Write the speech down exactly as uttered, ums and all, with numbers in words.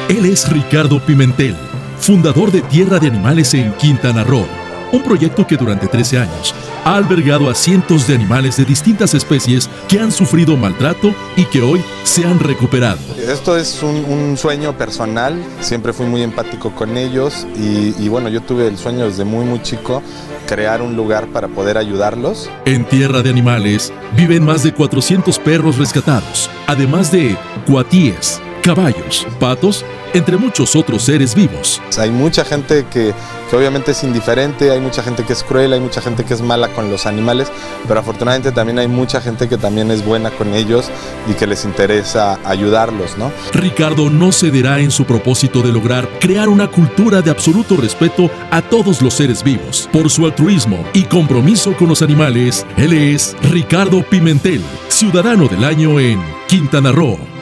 Él es Ricardo Pimentel, fundador de Tierra de Animales en Quintana Roo, un proyecto que durante trece años ha albergado a cientos de animales de distintas especies que han sufrido maltrato y que hoy se han recuperado. Esto es un, un sueño personal, siempre fui muy empático con ellos y, y bueno, yo tuve el sueño desde muy muy chico, crear un lugar para poder ayudarlos. En Tierra de Animales viven más de cuatrocientos perros rescatados, además de cuatíes, caballos, patos, entre muchos otros seres vivos. Hay mucha gente que, que obviamente es indiferente, hay mucha gente que es cruel, hay mucha gente que es mala con los animales, pero afortunadamente también hay mucha gente que también es buena con ellos y que les interesa ayudarlos, ¿no? Ricardo no cederá en su propósito de lograr crear una cultura de absoluto respeto a todos los seres vivos. Por su altruismo y compromiso con los animales, él es Ricardo Pimentel, ciudadano del año en Quintana Roo.